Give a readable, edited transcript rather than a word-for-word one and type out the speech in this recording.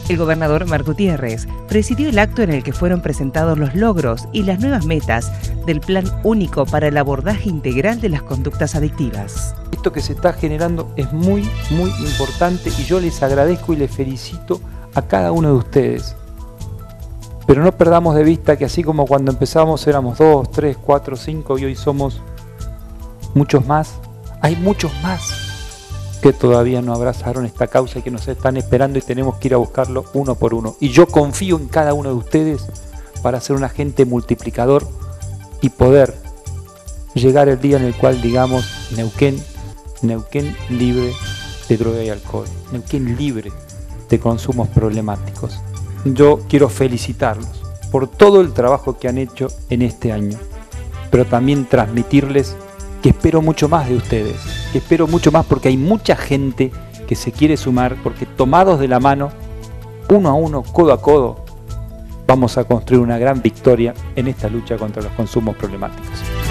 El gobernador Marc Gutiérrez presidió el acto en el que fueron presentados los logros y las nuevas metas del Plan Único para el Abordaje Integral de las Conductas Adictivas. Esto que se está generando es muy importante y yo les agradezco y les felicito a cada uno de ustedes. Pero no perdamos de vista que así como cuando empezamos éramos 2, 3, 4, 5 y hoy somos muchos más, hay muchos más que todavía no abrazaron esta causa y que nos están esperando y tenemos que ir a buscarlo uno por uno. Y yo confío en cada uno de ustedes para ser un agente multiplicador y poder llegar el día en el cual digamos Neuquén libre de droga y alcohol, Neuquén libre de consumos problemáticos. Yo quiero felicitarlos por todo el trabajo que han hecho en este año, pero también transmitirles que espero mucho más de ustedes, que espero mucho más porque hay mucha gente que se quiere sumar, porque tomados de la mano, uno a uno, codo a codo, vamos a construir una gran victoria en esta lucha contra los consumos problemáticos.